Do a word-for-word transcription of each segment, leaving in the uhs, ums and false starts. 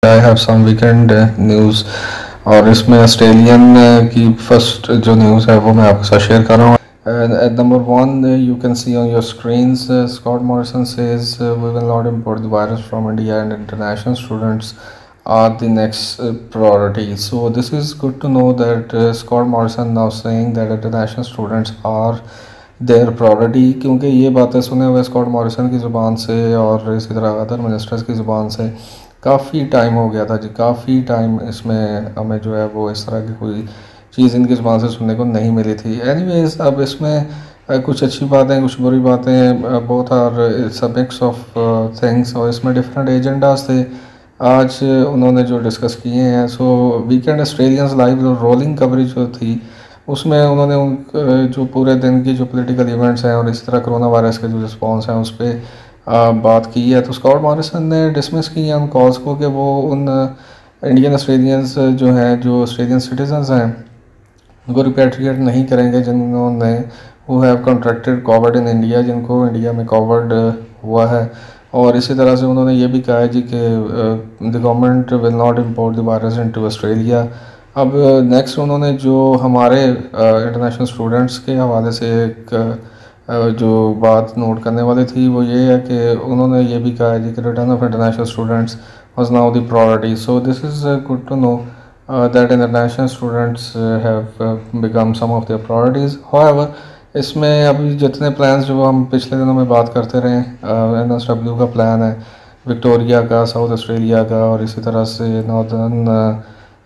I have some weekend news और इसमें Australian की फर्स्ट जो न्यूज़ है वो मैं आपके साथ शेयर कर रहा हूँ. At number one, uh, you can see on your screens, uh, Scott Morrison says uh, we will not import the virus from India and international students are the next uh, priority. So this is good to know that uh, Scott Morrison now saying that international students are their priority, क्योंकि ये बातें सुने हुए Scott Morrison की ज़ुबान से और इसी तरह अदर मिनिस्टर्स की ज़ुबान से काफ़ी टाइम हो गया था जी. काफ़ी टाइम इसमें हमें जो है वो इस तरह की कोई चीज़ इनकी ज़ुबान से सुनने को नहीं मिली थी. एनीवेज, अब इसमें कुछ अच्छी बातें कुछ बुरी बातें, both are it's a mix of things, और इसमें डिफरेंट एजेंडाज थे आज उन्होंने जो डिस्कस किए हैं. So weekend Australians live rolling coverage जो थी उसमें उन्होंने उन जो पूरे दिन की जो पॉलिटिकल इवेंट्स हैं और इसी तरह कोरोना वायरस के जो रिस्पॉन्स हैं उस पर बात की है. तो स्कॉट मॉरिसन ने डिसमिस की है उन कॉल्स को कि वो उन इंडियन ऑस्ट्रेलियंस जो हैं, जो ऑस्ट्रेलियन सिटीजन्स हैं, उनको रिपैट्रिएट नहीं करेंगे जिन्होंने वो have contracted COVID in India, जिनको इंडिया में कोविड हुआ है. और इसी तरह से उन्होंने ये भी कहा है जी कि the government will not import the virus into Australia. अब नेक्स्ट उन्होंने जो हमारे इंटरनेशनल स्टूडेंट्स के हवाले से एक uh, जो बात नोट करने वाली थी वो ये है कि उन्होंने ये भी कहा है जी कि return of international students was now the priority. So this is good to know that international students have become some of their priorities. However, इसमें अभी जितने प्लान्स जो हम पिछले दिनों में बात करते रहे, एन एस डब्ल्यू का प्लान है, विक्टोरिया का, साउथ ऑस्ट्रेलिया का, और इसी तरह से नॉर्दर्न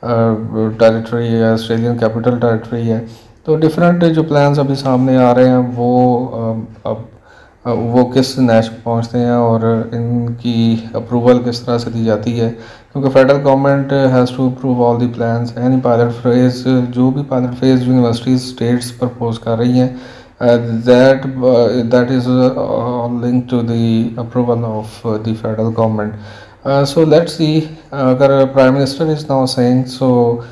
टेरिटरी है, ऑस्ट्रेलियन कैपिटल टेरिटरी है. तो डिफरेंट जो प्लान्स अभी सामने आ रहे हैं वो अब वो किस नैश पहुंचते हैं और इनकी अप्रूवल किस तरह से दी जाती है, क्योंकि federal government has to approve all the plans. Any pilot phase, जो भी pilot phase universities states propose कर रही हैं, that that is link to the approval of the federal government. So let's see, अगर prime minister is now saying, so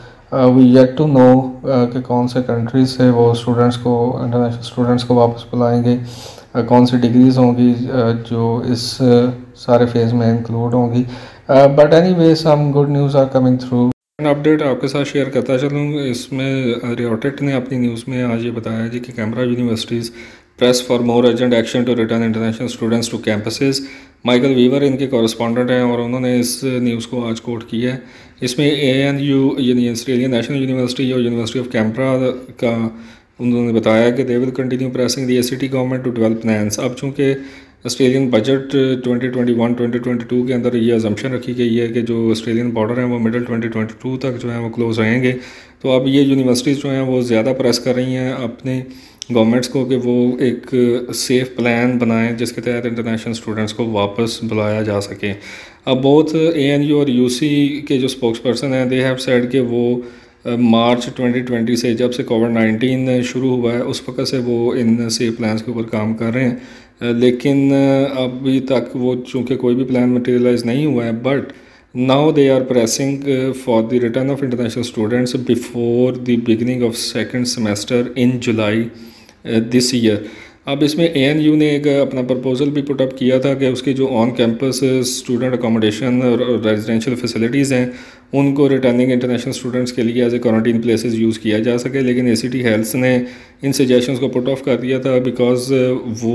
we yet to know कि कौन से countries से वो स्टूडेंट्स को, इंटरनेशनल स्टूडेंट्स को वापस बुलाएंगे, uh, कौन सी डिग्रीज़ होंगी uh, जो इस uh, सारे फेज़ में इंक्लूड होंगी. But anyway some good news are coming through. Update आपके साथ शेयर करता चलूँ. इसमें रियोटेट ने अपनी न्यूज़ में आज ये बताया जी कि Canberra universities press for more urgent action to return international students to campuses. Michael Weaver इनके कॉरेस्पॉन्डेंट हैं और उन्होंने इस न्यूज़ को आज कोट किया है. इसमें ए एन यू यानी ऑस्ट्रेलियन नेशनल यूनिवर्सिटी और यूनिवर्सिटी ऑफ कैमरा का उन्होंने बताया कि they will continue pressing the ACT government to develop plans. अब चूँकि Australian budget twenty twenty one twenty twenty two के अंदर ये अजम्पशन रखी गई है कि जो ऑस्ट्रेलियन बॉर्डर हैं वो मिडल ट्वेंटी ट्वेंटी टू तक जो है वो क्लोज रहेंगे. तो अब ये यूनिवर्सिटीज़ जो हैं वो ज़्यादा प्रेस कर रही हैं अपने गवर्नमेंट्स को कि वो एक सेफ़ प्लान बनाएं जिसके तहत इंटरनेशनल स्टूडेंट्स को वापस बुलाया जा सके. अब बोथ ए एन यू और यू सी के जो स्पोक्स पर्सन हैं, दे हैव सेड कि वो मार्च ट्वेंटी ट्वेंटी से, जब से कोविड नाइन्टीन शुरू हुआ है, उस वक्त से वो इन सेफ प्लान्स के ऊपर काम कर रहे हैं. लेकिन अभी तक वो चूँकि कोई भी प्लान मटेरियलाइज नहीं हुआ है, but now they are pressing for the return of international students before the beginning of second semester in July this year. अब इसमें ए एन यू ने एक अपना प्रपोज़ल भी पुटअप किया था कि उसकी जो ऑन कैंपस स्टूडेंट अकोमोडेशन और रेजिडेंशियल फैसिलिटीज़ हैं उनको रिटर्निंग इंटरनेशनल स्टूडेंट्स के लिए as a quarantine places use किया जा सके. लेकिन ए सी टी हेल्थ ने इन सजेशंस को पुट ऑफ कर दिया था बिकॉज़ वो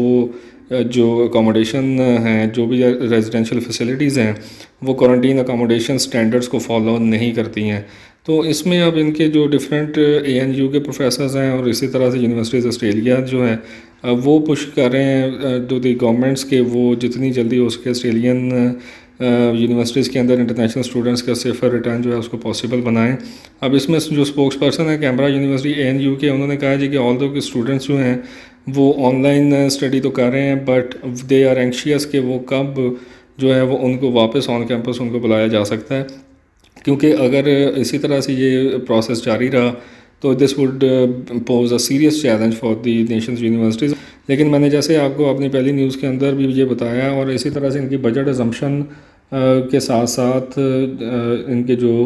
जो अकोमोडेशन हैं, जो भी रेजिडेंशियल फैसिलिटीज़ हैं, वो क्वारंटीन अकोमोडेशन स्टैंडर्ड्स को फॉलो नहीं करती हैं. तो इसमें अब इनके जो डिफरेंट ए एन यू के प्रोफेसर्स हैं और इसी तरह से यूनिवर्सिटीज़ ऑस्ट्रेलिया जो है वो पुश कर रहे हैं टू दी गवर्नमेंट्स के वो जितनी जल्दी हो सके ऑस्ट्रेलियन यूनिवर्सिटीज़ के अंदर इंटरनेशनल स्टूडेंट्स का सेफ़र रिटर्न जो है उसको पॉसिबल बनाएं. अब इसमें जो स्पोक्स पर्सन है Canberra university A N U के, उन्होंने कहा जी कि ऑल दो के स्टूडेंट्स जो हैं वो ऑनलाइन स्टडी तो कर रहे हैं, बट दे आर एंक्शियस कि वो कब जो है वो उनको वापस ऑन कैंपस उनको बुलाया जा सकता है, क्योंकि अगर इसी तरह से ये प्रोसेस जारी रहा तो this would pose a serious challenge for the nation's universities. लेकिन मैंने जैसे आपको अपनी पहली न्यूज़ के अंदर भी ये बताया, और इसी तरह से इनकी बजट अजम्पशन के साथ साथ इनके जो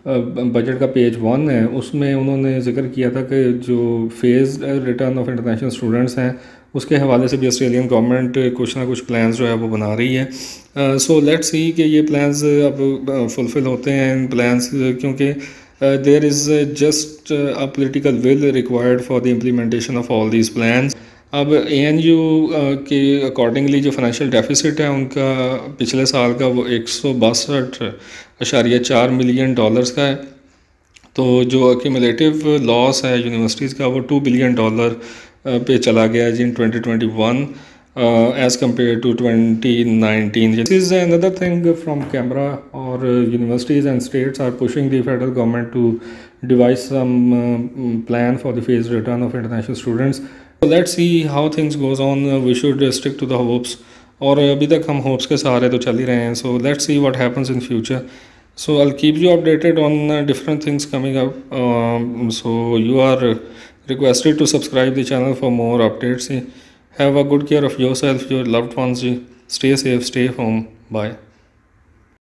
बजट का पेज वन है उसमें उन्होंने जिक्र किया था कि जो phase return of international students हैं उसके हवाले से भी ऑस्ट्रेलियन गवर्नमेंट कुछ ना कुछ प्लान्स जो है वो बना रही है। सो लेट्स सी कि ये प्लान्स अब फुलफ़िल होते हैं इन प्लान्स, क्योंकि there is just a political will required for the implementation of all these plans. अब ए एन यू के अकॉर्डिंगली जो फाइनेंशियल डेफिसिट है उनका पिछले साल का वो एक सौ बासठ अशारिया चार मिलियन डॉलर्स का है। तो जो अक्यूमुलेटिव लॉस है यूनिवर्सिटीज़ का वो टू बिलियन डॉलर पे चला गया है in twenty twenty one as compare to twenty nineteen. This is another thing from Canberra, और universities and states are pushing the federal government to devise some plan for the phase return of international students. Let's see how things goes on, we should stick to the hopes, और अभी तक हम hopes के सहारे तो चल ही रहे हैं। So let's see what happens in future. So I'll keep you updated on uh, different things coming up. Um, so you are requested to subscribe the channel for more updates. Have a good care of yourself, your loved ones. Stay safe, stay home. Bye.